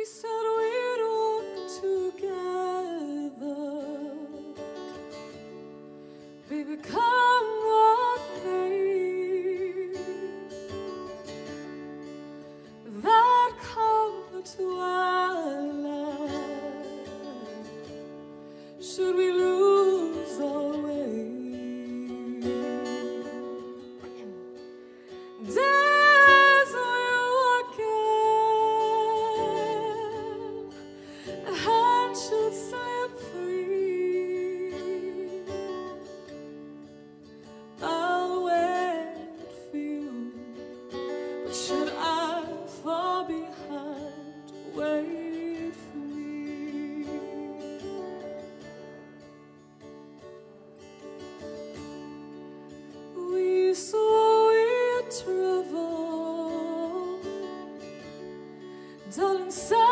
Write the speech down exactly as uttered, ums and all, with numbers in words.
We said we'd walk together. Baby, come what may. That come the twilight, should we lose our way, days will again, a hand should slip free. I'll wait for you, but should I fall behind, wait for me. We swore we'd travel, darling.